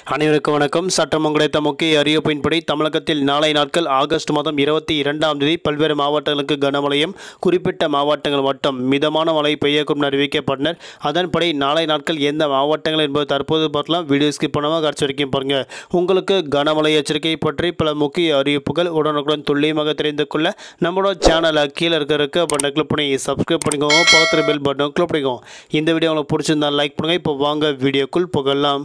அனைவருக்கும் வணக்கம். சட்டம் கிடைத்த முக்கிய அறிவிப்பின்படி தமிழகத்தில் நாளை நாட்கள் ஆகஸ்ட் மாதம் 22ஆம் தேதி பல்வேறு மாவட்டங்களுக்கு கனமழையும், குறிப்பிட்ட மாவட்டங்கள் மட்டும் மிதமான மழை பெய்யக்கூடும் அறிவிக்கப்பட்டனர். அதன்படி நாளை நாட்கள் எந்த மாவட்டங்கள் என்பது தற்போது பார்க்கலாம். வீடியோ ஸ்கிப் பண்ணாமல் கடைசி வரைக்கும் பாருங்க. உங்களுக்கு கனமழை எச்சரிக்கை பற்றி பல முக்கிய அறிவிப்புகள் உடனுக்குடன் துல்லியமாக தெரிந்து கொள்ள நம்மளோட சேனலை கீழே இருக்கிறதுக்கு பட்டனை கிளிக் பண்ணி சப்ஸ்கிரைப் பண்ணிக்கோங்க. பக்கத்தில் பெல் பட்டனை கிளிக் பண்ணிக்கோங்க. இந்த வீடியோ உங்களுக்கு பிடிச்சிருந்தா லைக் பண்ணுங்க. இப்போ வாங்க வீடியோக்குள் புகழலாம்.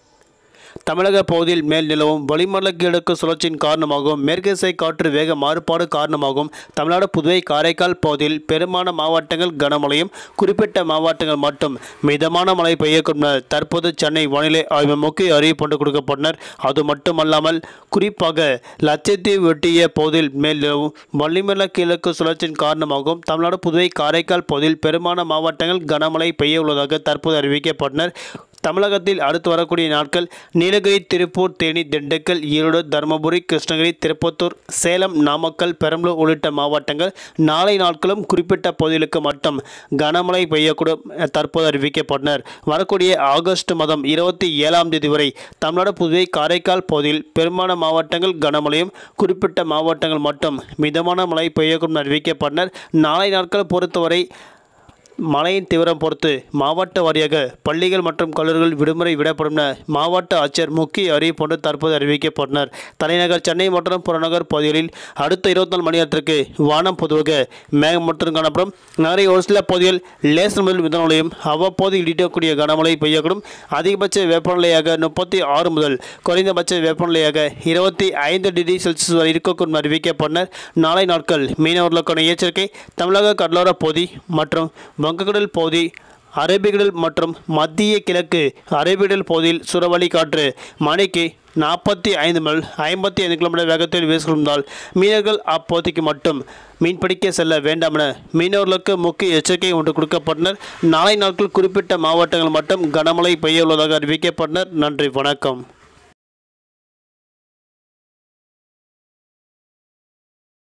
தமிழக பகுதியில் மேல் நிலவும் வளிமண்டல கிழக்கு சுழற்சியின் காரணமாகவும் மேற்கிசை காற்று வேக மாறுபாடு காரணமாகவும் தமிழ்நாடு, புதுவை, காரைக்கால் பகுதியில் பெரும்பாலான மாவட்டங்கள் கனமழையும், குறிப்பிட்ட மாவட்டங்கள் மட்டும் மிதமான மழை பெய்யக்கூடும் தற்போது சென்னை வானிலை ஆய்வு முக்கிய அறிவிப்பு கொடுக்கப்பட்டனர். அது மட்டுமல்லாமல் குறிப்பாக லட்சத்தீவு ஒட்டிய பகுதியில் மேல் நிலவும் வளிமண்டல கிழக்கு சுழற்சியின் காரணமாகவும் தமிழ்நாடு, புதுவை, காரைக்கால் பகுதியில் பெரும்பாலான மாவட்டங்கள் கனமழை பெய்ய உள்ளதாக தற்போது அறிவிக்கப்பட்டனர். தமிழகத்தில் அடுத்து வரக்கூடிய நாட்கள் நீலகிரி, திருப்பூர், தேனி, திண்டுக்கல், ஈரோடு, தருமபுரி, கிருஷ்ணகிரி, திருப்பத்தூர், சேலம், நாமக்கல், பெரம்பலூர் உள்ளிட்ட மாவட்டங்கள் நாளை நாட்களும் குறிப்பிட்ட பகுதிகளுக்கு மட்டும் கனமழை பெய்யக்கூடும் தற்போது அறிவிக்கப்பட்டனர். வரக்கூடிய ஆகஸ்ட் மாதம் 27ஆம் தேதி வரை தமிழ்நாடு, புதுவை, காரைக்கால் பகுதியில் பெரும்பாலான மாவட்டங்கள் கனமழையும், குறிப்பிட்ட மாவட்டங்கள் மட்டும் மிதமான மழை பெய்யக்கூடும் அறிவிக்கப்பட்டனர். நாளை நாட்கள் பொறுத்தவரை மழையின் தீவிரம் பொறுத்து மாவட்ட வாரியாக பள்ளிகள் மற்றும் கல்லூரிகள் விடுமுறை விடப்படும் என மாவட்ட ஆட்சியர் முக்கிய அறிவிப்பு தற்போது அறிவிக்கப்பட்டனர். தலைநகர் சென்னை மற்றும் புறநகர் பகுதிகளில் அடுத்த 24 மணி நேரத்திற்கு வானம் பொதுவாக மேகமூட்டத்துடன் காணப்படும். நகரின் ஒரு சில பகுதிகள் லேசர் முதல் மிதமழையும் அவ்வப்போது இடிக்கக்கூடிய கனமழை பெய்யக்கூடும். அதிகபட்ச வெப்பநிலையாக 36 முதல் குறைந்தபட்ச வெப்பநிலையாக 25 டிகிரி செல்சியஸ் வரை இருக்கக்கூடும் அறிவிக்கப்பட்டனர். நாளை நாட்கள் மீனவர்களுக்கான எச்சரிக்கை. தமிழக கடலோர பகுதி மற்றும் வங்கக்கடல் பகுதி, அரபிக்கடல் மற்றும் மத்திய கிழக்கு அரபிக்கடல் பகுதியில் சூறாவளி காற்று மணிக்கு 45 முதல் 55 கிலோமீட்டர் வேகத்தில் வீசுவதால் மீனவர்கள் அப்பகுதிக்கு மட்டும் மீன்பிடிக்க செல்ல வேண்டாம் என மீனவர்களுக்கு முக்கிய எச்சரிக்கை கொடுக்கப்பட்டனர். நாளை நாட்கள் குறிப்பிட்ட மாவட்டங்கள் மட்டும் கனமழை பெய்ய உள்ளதாக அறிவிக்கப்பட்டனர். நன்றி, வணக்கம்.